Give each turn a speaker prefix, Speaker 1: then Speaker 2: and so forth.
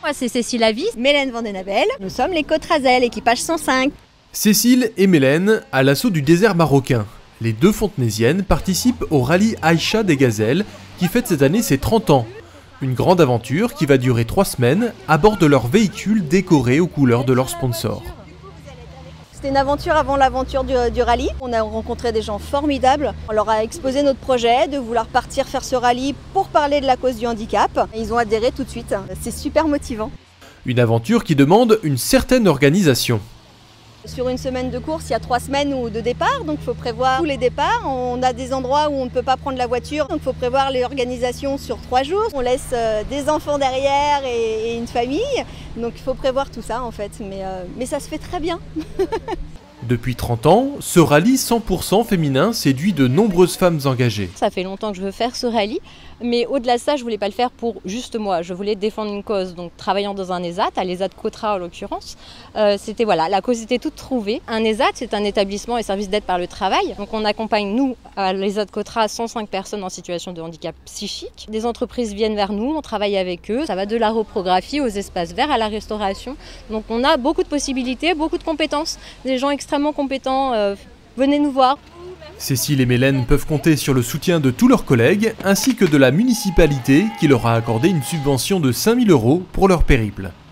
Speaker 1: Moi, c'est Cécile Avis.
Speaker 2: Mélène Vandenabel. Nous sommes les Côtes-Razel, équipage 105.
Speaker 3: Cécile et Mélène à l'assaut du désert marocain. Les deux fontenaisiennes participent au rallye Aïcha des Gazelles qui fête cette année ses 30 ans. Une grande aventure qui va durer 3 semaines à bord de leur véhicule décoré aux couleurs de leur sponsor.
Speaker 2: C'était une aventure avant l'aventure du rallye. On a rencontré des gens formidables. On leur a exposé notre projet de vouloir partir faire ce rallye pour parler de la cause du handicap. Ils ont adhéré tout de suite. C'est super motivant.
Speaker 3: Une aventure qui demande une certaine organisation.
Speaker 2: Sur une semaine de course, il y a 3 semaines de départ, donc il faut prévoir tous les départs. On a des endroits où on ne peut pas prendre la voiture, donc il faut prévoir l'organisation sur 3 jours. On laisse des enfants derrière et une famille, donc il faut prévoir tout ça en fait, mais ça se fait très bien.
Speaker 1: Depuis 30 ans, ce rallye 100% féminin séduit de nombreuses femmes engagées.
Speaker 4: Ça fait longtemps que je veux faire ce rallye, mais au-delà de ça, je voulais pas le faire pour juste moi. Je voulais défendre une cause, donc travaillant dans un ESAT, à l'ESAT Cotra en l'occurrence. C'était voilà, la cause était toute trouvée. Un ESAT, c'est un établissement et service d'aide par le travail. Donc on accompagne, nous, à l'ESAT Cotra, 105 personnes en situation de handicap psychique. Des entreprises viennent vers nous, on travaille avec eux. Ça va de la reprographie aux espaces verts à la restauration. Donc on a beaucoup de possibilités, beaucoup de compétences, des gens extrêmement compétents. Venez nous voir.
Speaker 3: Cécile et Mélène peuvent compter sur le soutien de tous leurs collègues ainsi que de la municipalité qui leur a accordé une subvention de 5 000 € pour leur périple.